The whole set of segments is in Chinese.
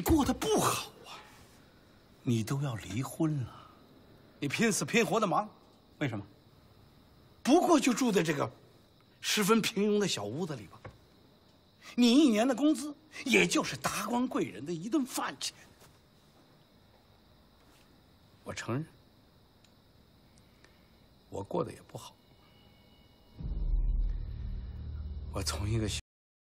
过得不好啊，你都要离婚了，你拼死拼活的忙，为什么？不过就住在这个十分平庸的小屋子里吧。你一年的工资也就是达官贵人的一顿饭钱。我承认，我过得也不好。我从一个小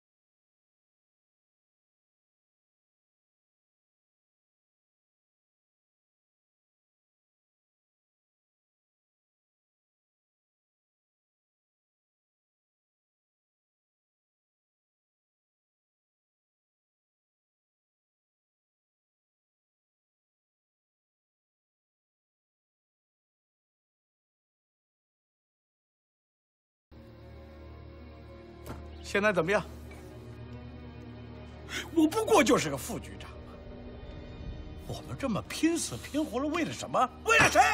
现在怎么样？我不过就是个副局长，我们这么拼死拼活了，为了什么？为了谁？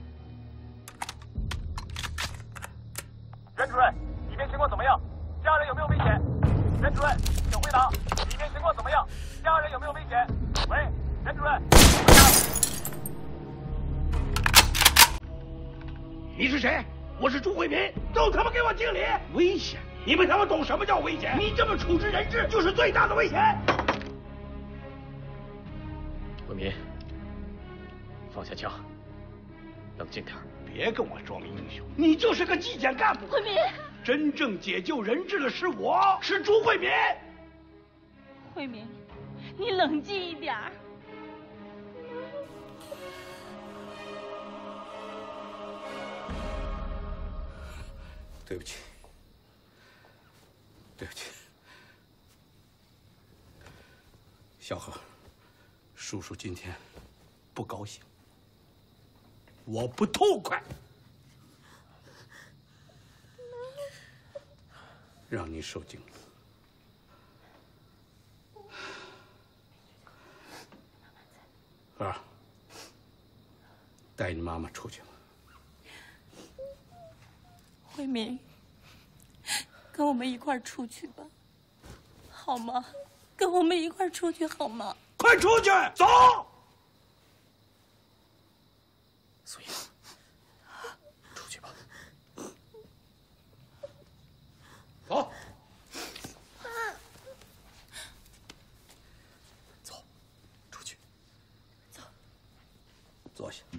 任主任，里面情况怎么样？家人有没有危险？任主任，请回答，里面情况怎么样？家人有没有危险？喂，任主任，回答。 你是谁？我是朱慧民，都他妈给我敬礼！危险！你们他妈懂什么叫危险？你这么处置人质就是最大的危险。 慧民，放下枪，冷静点。 别跟我装英雄，你就是个纪检干部。 慧民， 真正解救人质的是我，是朱慧民。 慧民，你冷静一点。 对不起，对不起，小何，叔叔今天不高兴，我不痛快，让你受惊了。儿，带你妈妈出去吧。 慧民，跟我们一块儿出去吧，好吗？跟我们一块儿出去好吗？ 快出去，走！ 苏英，出去吧。 走。 走，出去。 走。 坐下。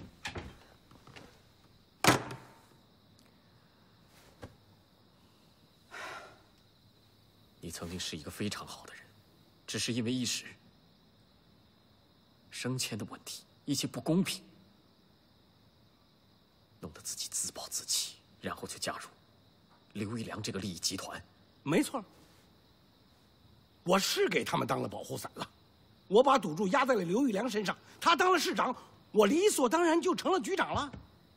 你曾经是一个非常好的人，只是因为一时升迁的问题，一些不公平，弄得自己自暴自弃，然后就加入刘玉良这个利益集团。 没错，我是给他们当了保护伞了，我把赌注压在了刘玉良身上，他当了市长，我理所当然就成了局长了。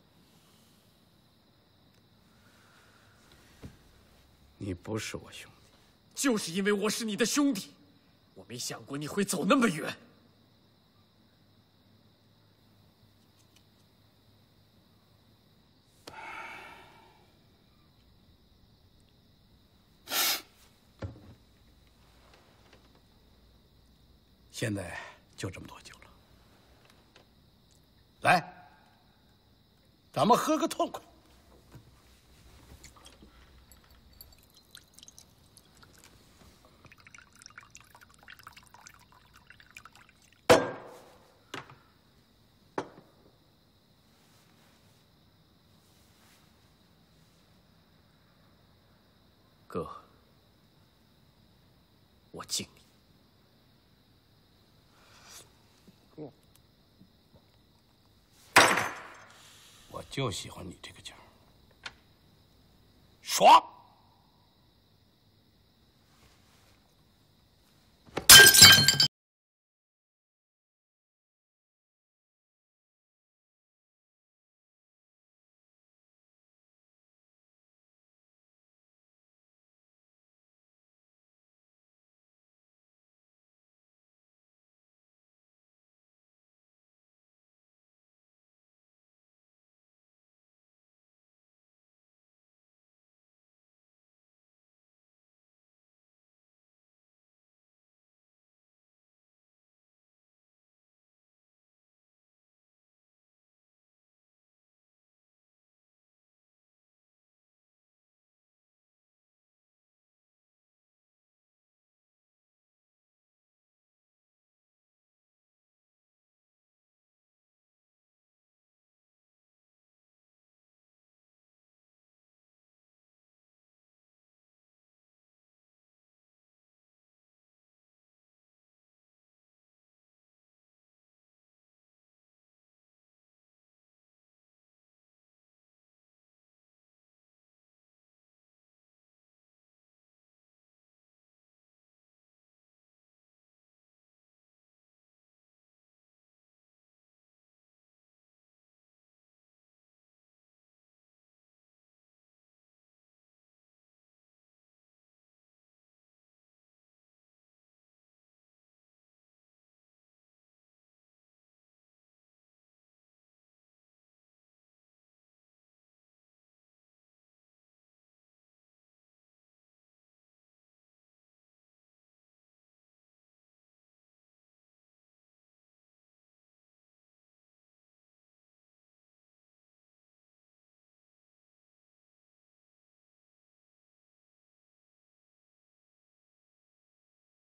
你不是我兄弟。 就是因为我是你的兄弟，我没想过你会走那么远。 现在就这么多酒了，来，咱们喝个痛快。 哥，我敬你。 我就喜欢你这个劲儿，爽。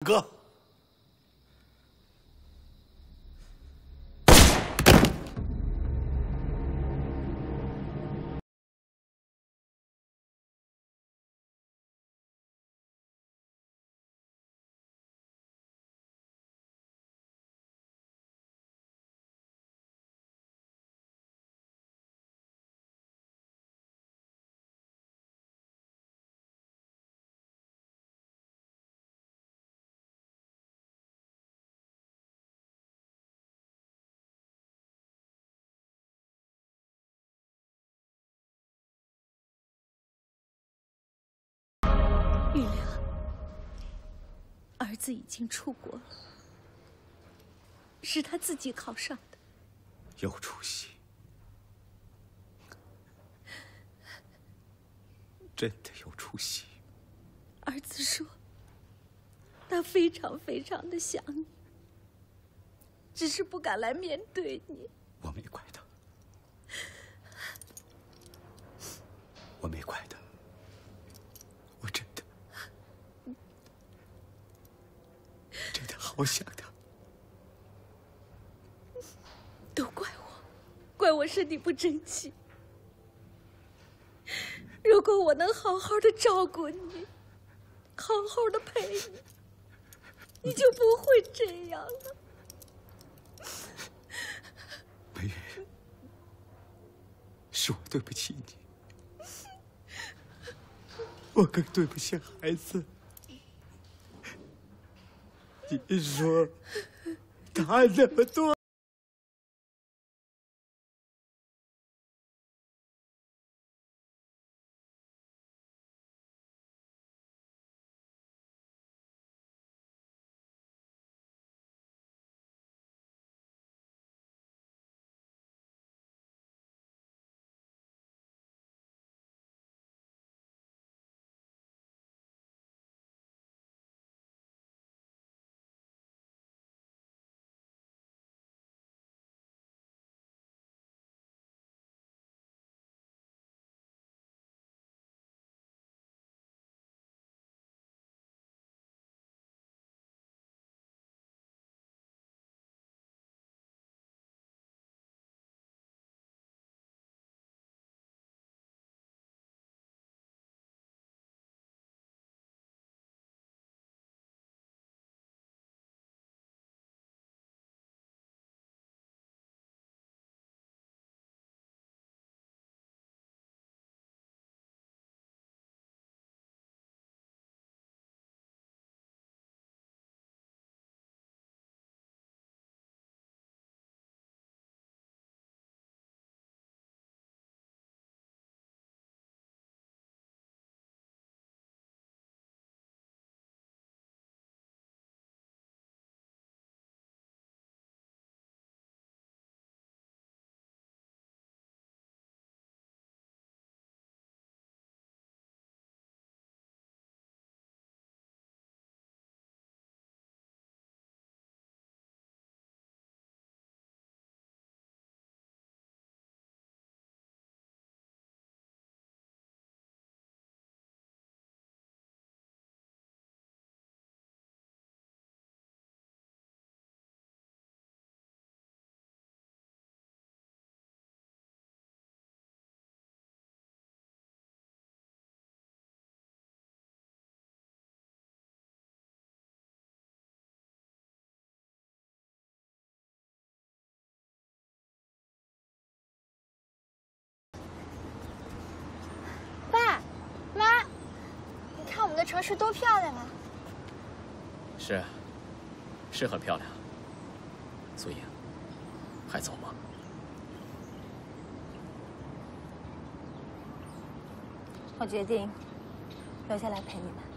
哥。 玉良，儿子已经出国了，是他自己考上的。 有出息，真的有出息。 儿子说，他非常非常的想你，只是不敢来面对你。 我没怪他，我没怪他，我真的好想他。 都怪我，怪我身体不争气。如果我能好好的照顾你，好好的陪你，你就不会这样了。 梅云，是我对不起你，我更对不起孩子。你说他那么多。 城市多漂亮啊！ 是很漂亮。素英，还走吗？ 我决定留下来陪你们。